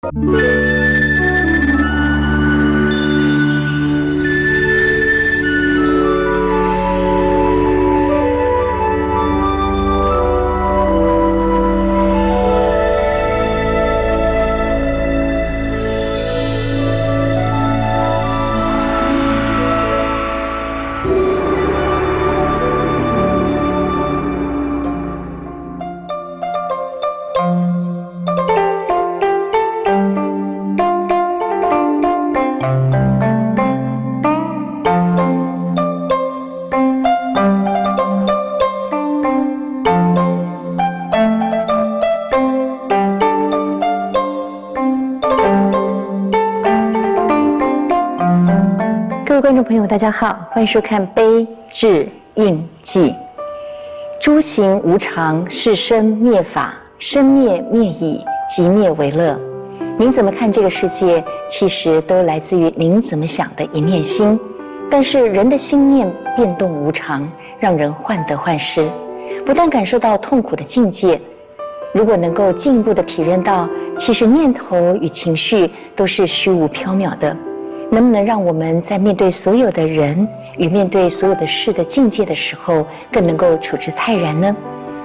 各位观众朋友，大家好，欢迎收看《悲智印记》。诸行无常，是生灭法，生灭灭已，即灭为乐。您怎么看这个世界，其实都来自于您怎么想的一念心。但是人的心念变动无常，让人患得患失，不但感受到痛苦的境界，如果能够进一步的体认到，其实念头与情绪都是虚无缥缈的。能不能让我们在面对所有的人与面对所有的事的境界的时候，更能够处之泰然呢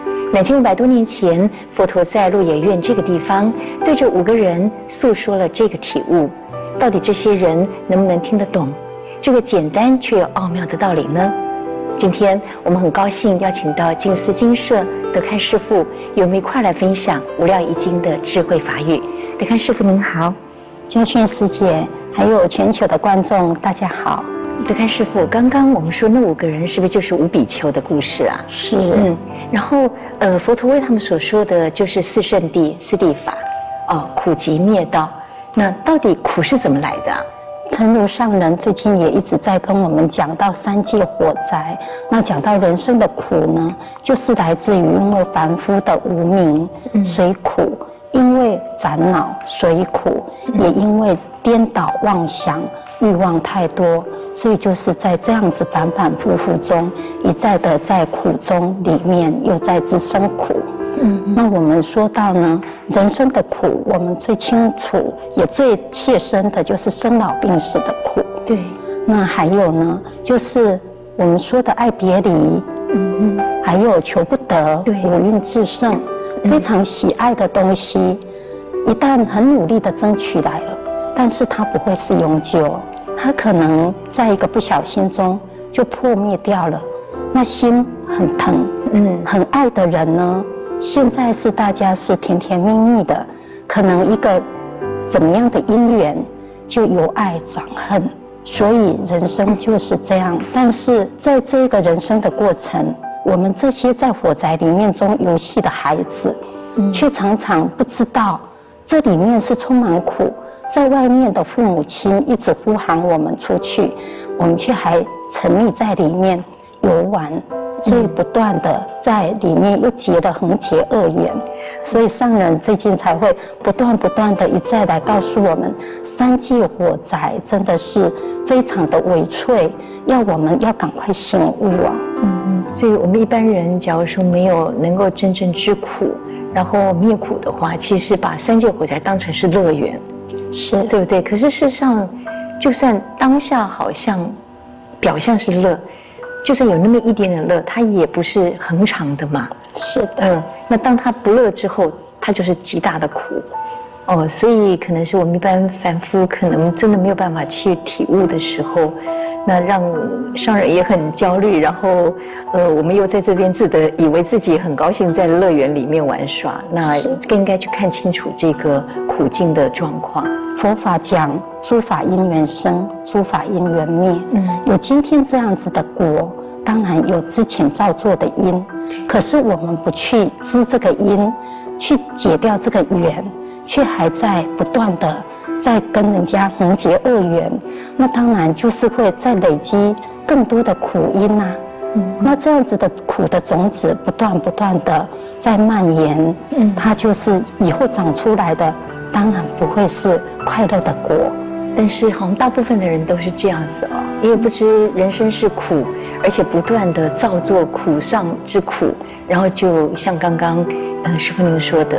？2500多年前，佛陀在鹿野苑这个地方，对着5个人诉说了这个体悟。到底这些人能不能听得懂这个简单却有奥妙的道理呢？今天我们很高兴邀请到净思精舍德堪师父，与我们一块来分享《无量易经》的智慧法语。德堪师父您好。 嘉轩师姐，还有全球的观众，大家好。 德堪师父，刚刚我们说那5个人是不是就是五比丘的故事啊？ 是。 然后佛陀为他们所说的就是四圣谛、四谛法，苦集灭道。那到底苦是怎么来的啊？ 诚如上人最近也一直在跟我们讲到三界火灾，那讲到人生的苦呢，就是来自于因为凡夫的无明，所以苦。因为烦恼，所以苦；也因为颠倒妄想、欲望太多，所以就是在这样子反反复复中，一再的在苦中里面又在滋生苦。那我们说到呢，人生的苦，我们最清楚也最切身的就是生老病死的苦。 对。 那还有呢，就是我们说的爱别离，还有求不得，五蕴炽盛。非常喜爱的东西，一旦很努力的争取来了，但是它不会是永久，它可能在一个不小心中就破灭掉了。那心很疼，很爱的人呢，现在是大家是甜甜蜜蜜的，可能一个怎么样的因缘就由爱转恨，所以人生就是这样。但是在这个人生的过程，我们这些在火灾里面中游戏的孩子，却常常不知道这里面是充满苦，在外面的父母亲一直呼喊我们出去，我们却还沉溺在里面游玩，所以不断的在里面又结了横结恶缘。所以上人最近才会不断的一再来告诉我们，三界火灾真的是非常的微脆，要我们要赶快醒悟啊。 所以我们一般人假如说没有能够真正知苦，然后灭苦的话，其实把三界火灾当成是乐园， 是对不对？可是事实上，就算当下好像表象是乐，就算有那么一点点乐，它也不是恒长的嘛。 是的。 那当它不乐之后，它就是极大的苦。所以可能是我们一般凡夫可能真的没有办法去体悟的时候，那让上人也很焦虑，然后我们又在这边以为自己很高兴在乐园里面玩耍，那更应该去看清楚这个苦境的状况。 佛法讲诸法因缘生，诸法因缘灭。有今天这样子的果，当然有之前造作的因，可是我们不去知这个因，去解掉这个缘，却还在不断的在跟人家横结恶缘，那当然就是会再累积更多的苦因啊。那这样子的苦的种子不断的在蔓延，它就是以后长出来的，当然不会是快乐的果。 但是好像大部分的人都是这样子因为不知人生是苦，而且不断的造作苦上之苦，然后就像刚刚师父您说的，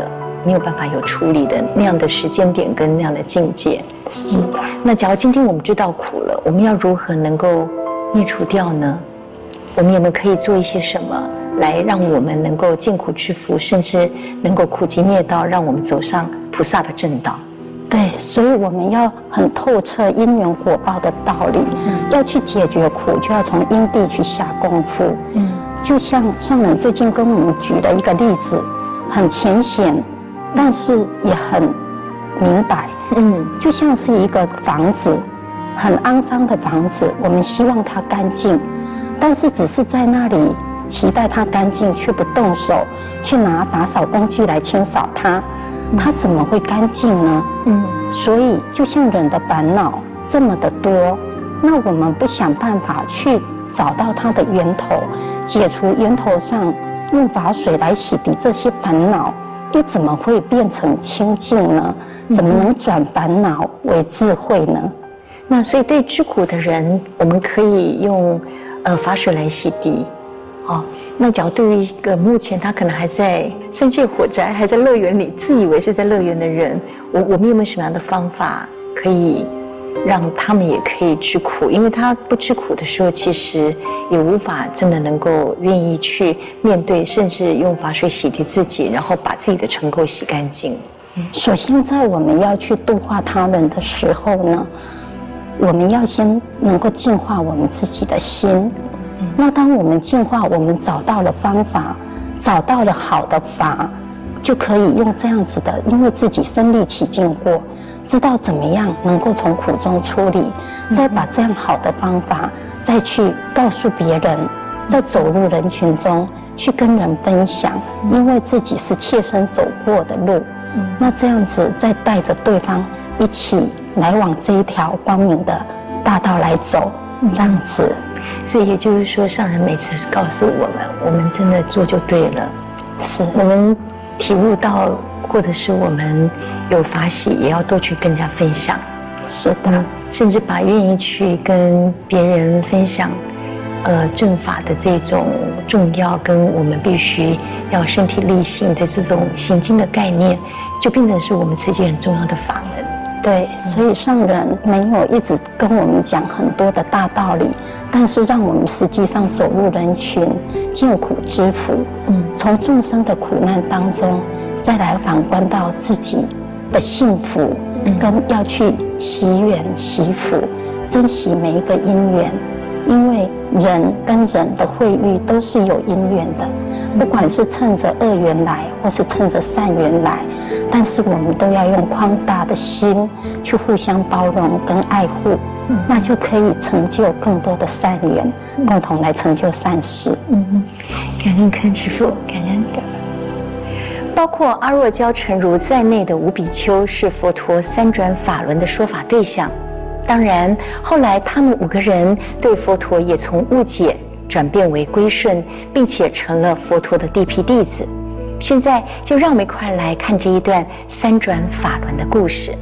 没有办法有处理的那样的时间点跟那样的境界。 是的。 那假如今天我们知道苦了，我们要如何能够灭除掉呢？我们有没有可以做一些什么来让我们能够见苦知福，甚至能够苦集灭道，让我们走上菩萨的正道？ 对，所以我们要很透彻因缘果报的道理，要去解决苦，就要从因地去下功夫。就像上人最近跟我们举了一个例子，很浅显，但是也很明白。就像是一个房子，很肮脏的房子，我们希望它干净，但是只是在那里期待它干净，却不动手去拿打扫工具来清扫它，它怎么会干净呢？所以就像人的烦恼这么的多，那我们不想办法去找到它的源头，解除源头上用法水来洗涤这些烦恼，又怎么会变成清净呢？怎么能转烦恼为智慧呢？ 那所以对知苦的人，我们可以用法水来洗涤。那假如对于一个目前他可能还在三界火宅，还在乐园里，自以为是在乐园的人，我们有没有什么样的方法可以让他们也可以知苦？因为他不知苦的时候，其实也无法真的能够愿意去面对，甚至用法水洗涤自己，然后把自己的尘垢洗干净。 首先，在我们要去度化他人的时候呢，我们要先能够净化我们自己的心。那当我们净化，我们找到了方法，找到了好的法，就可以用这样子的，因为自己身历其境过，知道怎么样能够从苦中出离，再把这样好的方法再去告诉别人，再走入人群中去跟人分享，因为自己是切身走过的路，那这样子再带着对方一起来往这一条光明的大道来走，这样子。 所以也就是说，上人每次告诉我们真的做就对了。 是我们体悟到，或者是我们有法喜，也要多去跟人家分享。 是的， 甚至把愿意去跟别人分享，正法的这种重要，跟我们必须要身体力行的这种行经的概念，就变成是我们自己很重要的法门。 对，所以上人没有一直跟我们讲很多的大道理，但是让我们实际上走入人群，见苦知福。从众生的苦难当中，再来反观到自己的幸福，跟要去惜缘惜福，珍惜每一个因缘。因为人跟人的会遇都是有因缘的，不管是趁着恶缘来，或是趁着善缘来，但是我们都要用宽大的心去互相包容跟爱护，那就可以成就更多的善缘，共同来成就善事。 感恩看师父，感恩的。包括阿若教诚如在内的五比丘是佛陀三转法轮的说法对象。当然，后来他们5个人对佛陀也从误解转变为归顺，并且成了佛陀的第批弟子。现在就让我们一块来看这一段三转法轮的故事。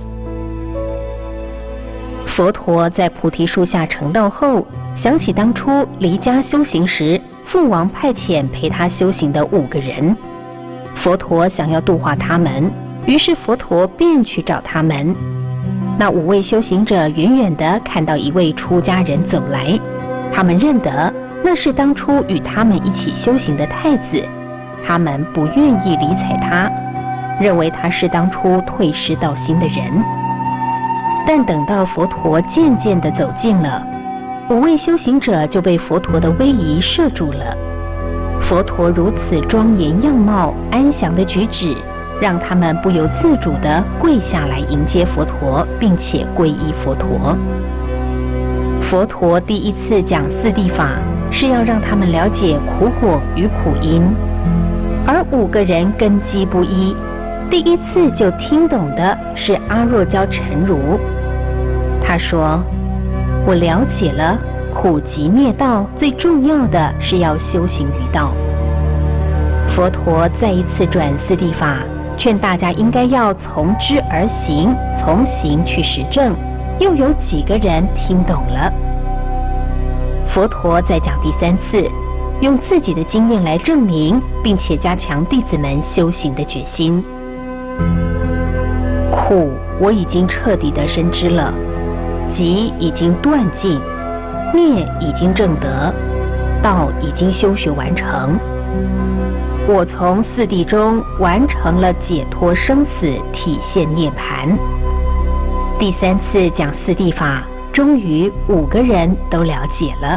佛陀在菩提树下成道后，想起当初离家修行时，父王派遣陪他修行的5个人。佛陀想要度化他们，于是佛陀便去找他们。那5位修行者远远地看到一位出家人走来，他们认得那是当初与他们一起修行的太子，他们不愿意理睬他，认为他是当初退失道心的人。但等到佛陀渐渐地走近了，5位修行者就被佛陀的威仪摄住了。佛陀如此庄严样貌、安详的举止，让他们不由自主地跪下来迎接佛陀，并且皈依佛陀。佛陀第一次讲四谛法，是要让他们了解苦果与苦因，而5个人根基不一，第一次就听懂的是阿若教诚如。他说：“我了解了，苦集灭道最重要的是要修行于道。”佛陀再一次转四谛法，劝大家应该要从知而行，从行去实证。又有几个人听懂了？佛陀再讲第3次，用自己的经验来证明，并且加强弟子们修行的决心。 苦我已经彻底的深知了，集已经断尽，灭已经证得，道已经修学完成。我从四谛中完成了解脱生死，体现涅槃。第3次讲四谛法，终于5个人都了解了。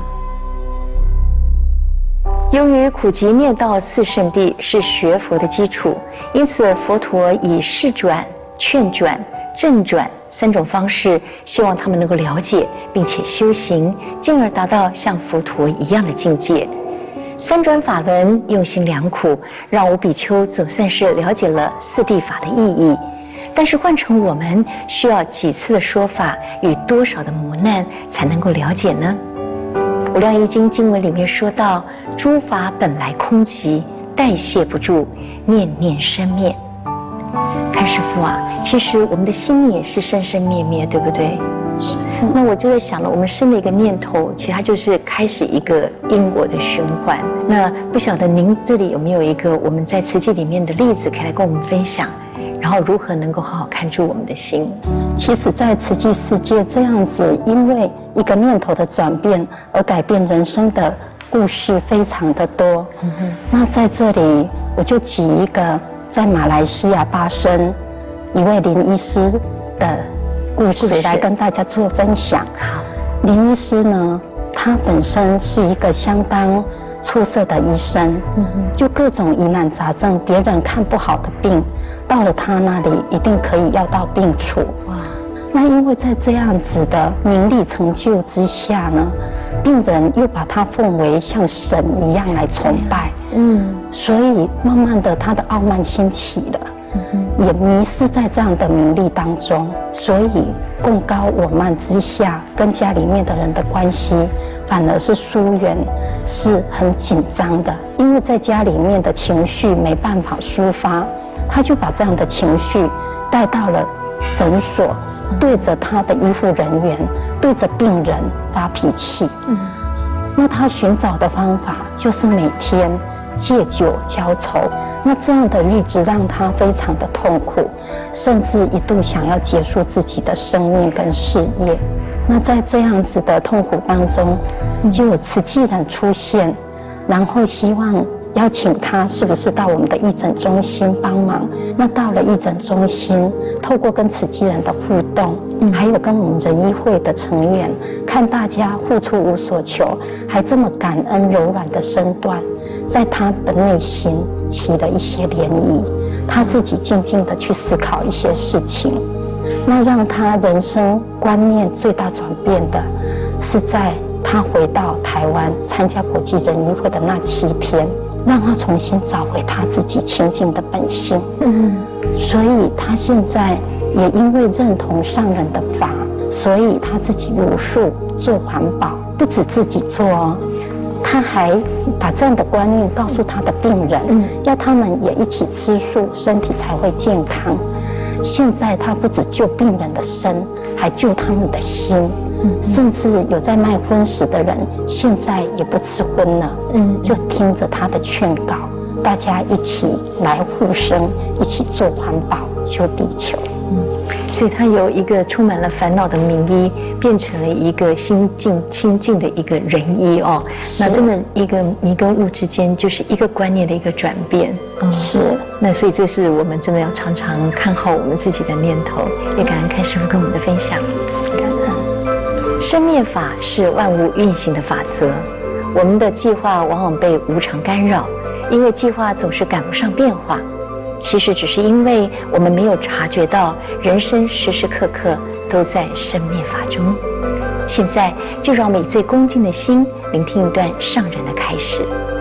由于苦集灭道4圣谛是学佛的基础，因此佛陀以示转、劝转、正转3种方式，希望他们能够了解并且修行，进而达到像佛陀一样的境界。3转法轮用心良苦，让五比丘总算是了解了四谛法的意义。但是换成我们，需要几次的说法与多少的磨难才能够了解呢？无量易经经文里面说到，诸法本来空寂，代谢不住，念念生灭。看师父啊，其实我们的心也是生生灭灭，对不对？是。那我就在想了，我们生的一个念头，其实它就是开始一个因果的循环。那不晓得您这里有没有一个我们在慈济里面的例子，可以来跟我们分享，然后如何能够好好看住我们的心？ 其实，在慈济世界这样子，因为一个念头的转变而改变人生的故事非常的多。那在这里，我就举一个在马来西亚巴生一位林医师的故事来跟大家做分享。 好， 林医师呢，他本身是一个相当出色的医生，就各种疑难杂症，别人看不好的病，到了他那里一定可以药到病除。那因为在这样子的名利成就之下呢，病人又把他奉为像神一样来崇拜，所以慢慢的他的傲慢兴起了，也迷失在这样的名利当中，所以共高我慢之下，跟家里面的人的关系反而是疏远，是很紧张的，因为在家里面的情绪没办法抒发，他就把这样的情绪带到了诊所，对着他的医护人员，对着病人发脾气。那他寻找的方法就是每天借酒浇愁，那这样的日子让他非常的痛苦，甚至一度想要结束自己的生命跟事业。那在这样子的痛苦当中，就有慈济人出现，然后希望邀请他是不是到我们的义诊中心帮忙。那到了义诊中心，透过跟慈济人的互动，还有跟我们仁医会的成员，看大家付出无所求，还这么感恩柔软的身段，在他的内心起了一些涟漪，他自己静静的去思考一些事情。那让他人生观念最大转变的是在他回到台湾参加国际仁医会的那7天，让他重新找回他自己清净的本性。所以他现在也因为认同上人的法，所以他自己茹素做环保，不止自己做哦，他还把这样的观念告诉他的病人，要他们也一起吃素，身体才会健康。现在他不止救病人的身，还救他们的心。甚至有在卖荤食的人，现在也不吃荤了。就听着他的劝告，大家一起来护生，一起做环保，救地球。 所以他由一个充满了烦恼的名医，变成了一个心境清净的一个仁医哦。那真的一个迷跟悟之间，就是一个观念的一个转变。 是。 那所以这是我们真的要常常看好我们自己的念头。也感恩开师父跟我们的分享。感恩。生灭法是万物运行的法则，我们的计划往往被无常干扰，因为计划总是赶不上变化。其实只是因为我们没有察觉到，人生时时刻刻都在生灭法中。现在就让我们以最恭敬的心，聆听一段上人的开示。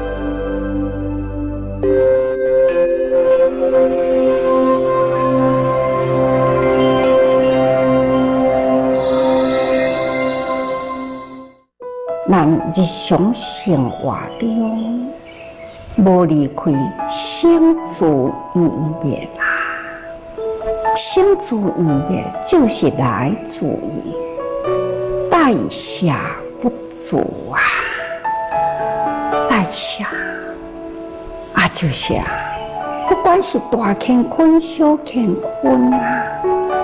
咱日常生活中，无离开生住异灭啦。生住异灭就是来自于代谢不足啊，代谢啊就是不管是大乾坤、小乾坤啊，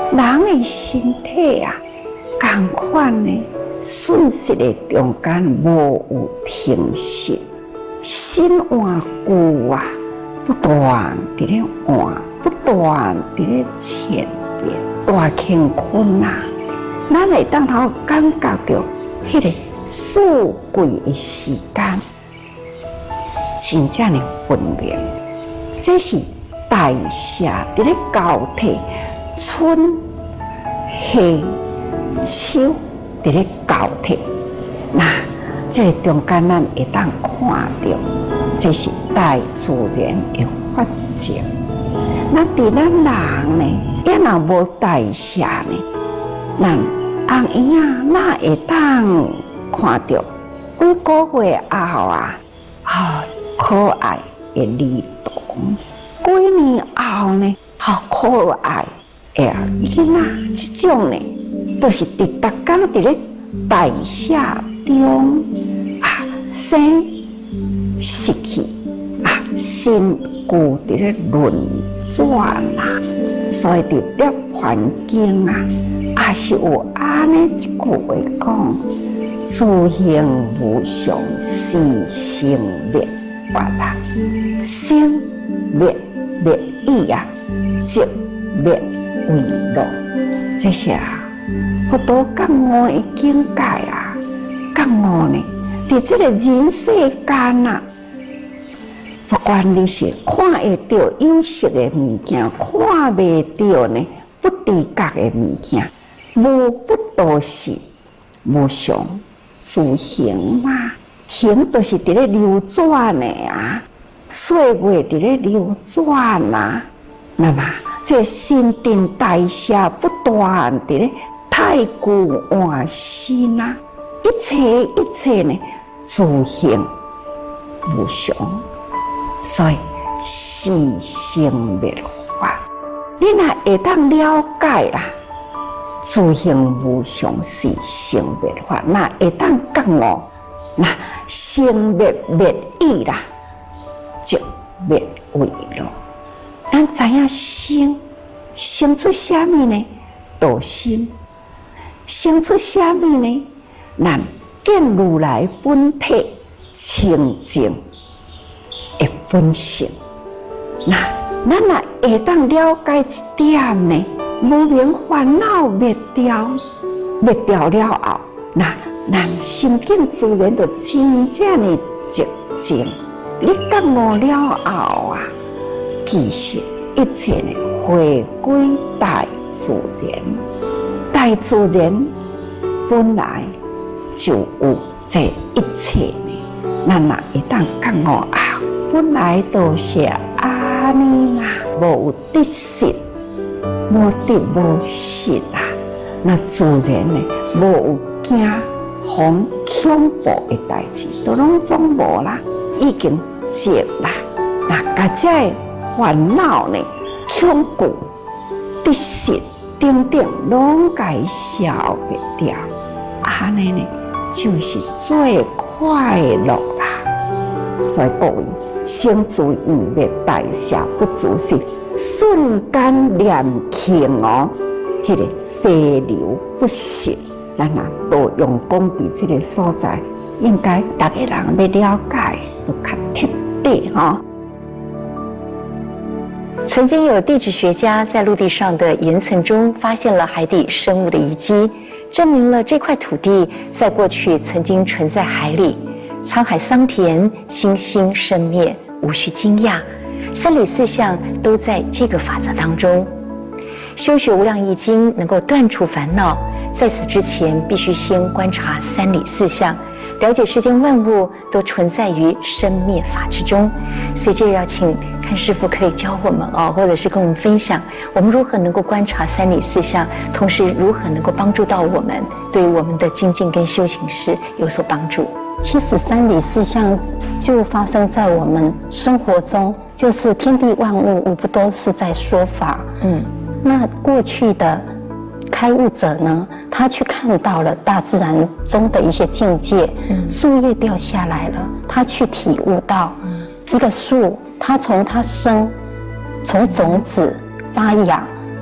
人的身体啊，同款呢，瞬息的中间无有停息，心换旧啊，不断伫咧换，不断伫咧前变，大乾坤啊，咱会当头感觉到迄个四季的时间，真正的分明，这是代谢伫咧交替，春夏秋伫咧交替。那这个中间咱会当看到，这是大自然的法则。那伫咱人呢，也若无代谢呢，咱红衣啊，哪会当看到几个月后啊，可爱的儿童，几年后呢，可爱的囡仔，这种呢，都是伫逐天伫咧代谢中生失去身躯伫咧轮转啊，所以伫咧环境啊，也是有安尼一句话讲：自行无常，是生灭法啦。生灭灭意啊，即灭为乐。这是佛陀觉悟的境界啊，觉悟呢，伫这个人世间啊，不管你是看会到有色的物件，看袂到呢不知觉的物件，无不都是无常自行嘛。行就是伫咧流转的啊，岁月伫咧流转啊，那么这新陈代谢不断伫咧太久换新啊，一切呢自行无常，所以是生灭法。你若会当了解啦，自行无常是生灭法，那会当觉悟，那生灭灭意啦，就灭为乐。咱知影生出啥物呢？道心。生出啥物呢？咱见如来本体清净的本性。那咱若会当了解一点呢，无明烦恼灭掉了后，那咱心境自然就真正的寂静。你觉悟了后啊，其实一切呢回归大自然。大自然本来就有这一切呢，咱若会当觉悟啊，本来都是安尼啦，无有得失，无得无失啊。那自然呢，无有惊惶恐怖的代志，都拢总无啦，已经绝啦。那甲这烦恼呢，恐惧、得失等等，拢甲伊消灭掉，安尼呢，就是最快乐啦。所以各位，生自意灭，代谢不足是瞬间念轻哦，迄个细流不息。咱都用功比这个所在，应该大家人要了解，要较彻底哈。 曾经有地质学家在陆地上的岩层中发现了海底生物的遗迹，证明了这块土地在过去曾经存在海里。沧海桑田，星星生灭，无需惊讶，三理四象都在这个法则当中。修学无量易经能够断除烦恼，在此之前必须先观察三理四象，了解世间万物都存在于生灭法之中。所以接着要请看师父可以教我们或者是跟我们分享，我们如何能够观察三理四象，同时如何能够帮助到我们，对于我们的精进跟修行是有所帮助。 其实三理四象就发生在我们生活中，就是天地万物无不都是在说法。那过去的开悟者呢，他去看到了大自然中的一些境界，树叶掉下来了，他去体悟到一个树，它从它生，从种子发芽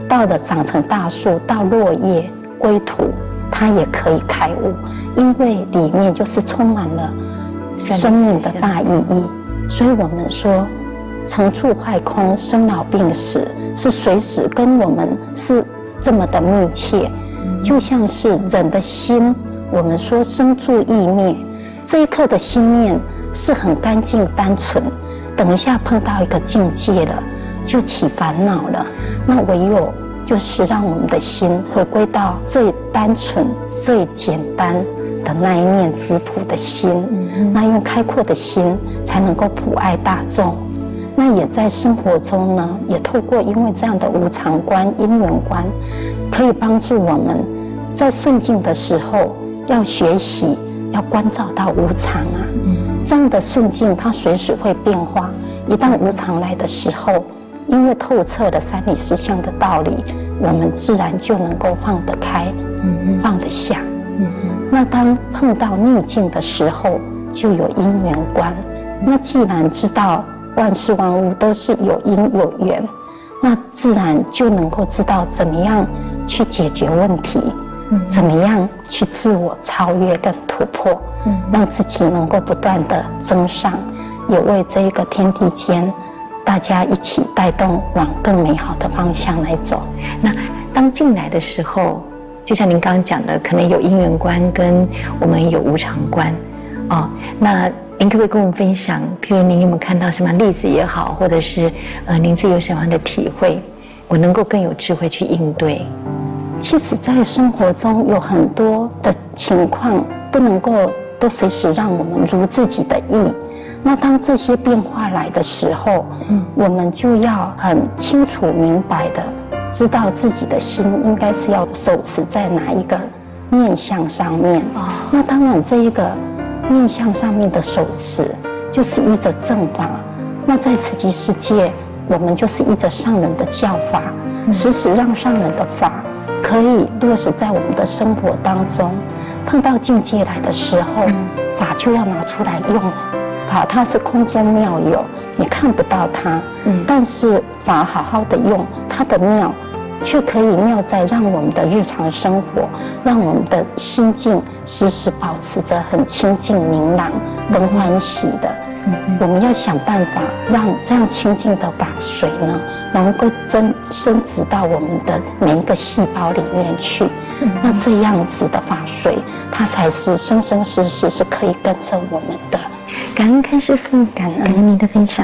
到了长成大树，到落叶归土，它也可以开悟，因为里面就是充满了生命的大意义。所以我们说，成住坏空、生老病死是随时跟我们是这么的密切，就像是人的心，我们说生住异灭，这一刻的心念是很干净单纯，等一下碰到一个境界了，就起烦恼了。那唯有就是让我们的心回归到最单纯、最简单的那一念质朴的心，那用开阔的心才能够普爱大众。那也在生活中呢，也透过因为这样的无常观、因缘观，可以帮助我们在顺境的时候要学习，要关照到无常啊。这样的顺境它随时会变化，一旦无常来的时候，因为透彻了三理四象的道理，我们自然就能够放得开，放得下。那当碰到逆境的时候，就有因缘观。那既然知道万事万物都是有因有缘，那自然就能够知道怎么样去解决问题，怎么样去自我超越跟突破，让自己能够不断的增上，也为这一个天地间大家一起带动往更美好的方向来走。 那当进来的时候，就像您刚刚讲的，可能有因缘观跟我们有无常观哦。那您可不可以跟我们分享，譬如您有没有看到什么例子也好，或者是您自己有什么样的体会，我能够更有智慧去应对？ 其实在生活中有很多的情况不能够都随时让我们如自己的意，那当这些变化来的时候，我们就要很清楚明白的知道自己的心应该是要手持在哪一个面向上面。那当然这一个面向上面的手持就是依着正法，那在此际世界我们就是依着上人的教法，时时让上人的法可以落实在我们的生活当中。碰到境界来的时候，法就要拿出来用了。法它是空中妙有，你看不到它，但是法好好的用，它的妙却可以妙在让我们的日常生活，让我们的心境时时保持着很清净明朗跟欢喜的。我们要想办法让这样清净的法水呢，能够深植到我们的每一个细胞里面去。那这样子的法水，它才是生生世世是可以跟着我们的。 感恩开师父， 感恩您的分享。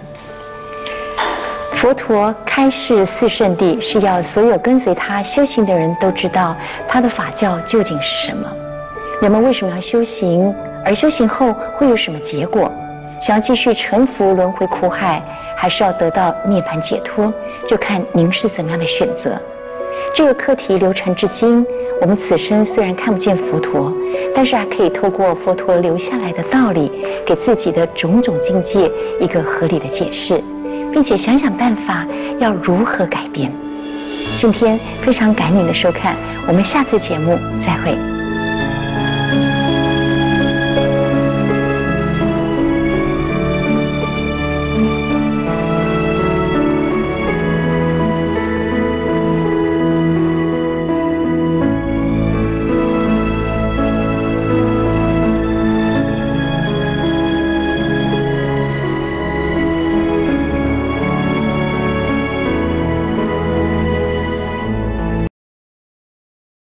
佛陀开示四圣谛，是要所有跟随他修行的人都知道他的法教究竟是什么，人们为什么要修行，而修行后会有什么结果。想要继续沉浮轮回苦海，还是要得到涅槃解脱，就看您是怎么样的选择。这个课题流传至今，我们此生虽然看不见佛陀，但是还可以透过佛陀留下来的道理，给自己的种种境界一个合理的解释，并且想想办法要如何改变。今天非常感恩您的收看，我们下次节目再会。